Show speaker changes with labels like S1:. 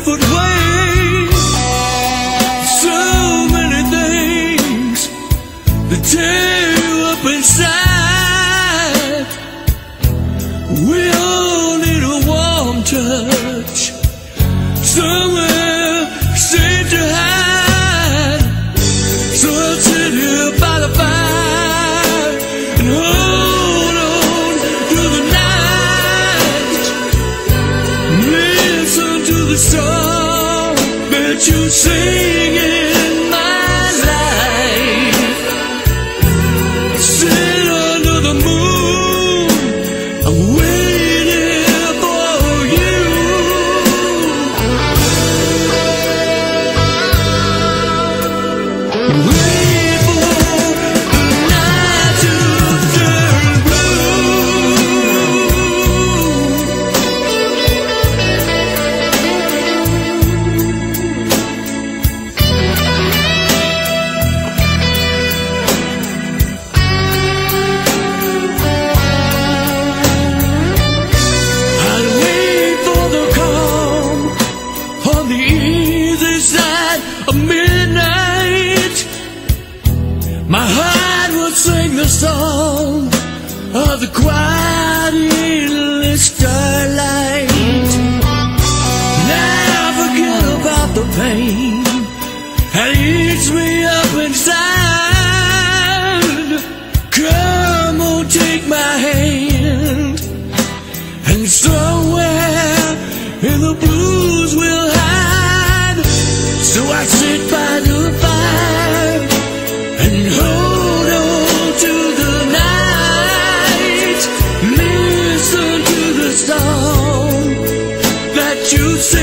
S1: barefoot way. So many things that tear you up inside. We all need a warm touch, somewhere safe to hide. So I'll sit here by the fire and hold on to the night. Listen to the song that you sing in my life. Sit under the moon, I'm waiting for you. Wait for the night to turn blue. I'd wait for the calm on the easy side of midnight. My heart would sing the song of the quiet endless starlight. Now forget about the pain that eats me up inside. Come on, take my hand, and somewhere in the blues we'll hide. So I sit by the fire and hold on to the night. Listen to the song that you sing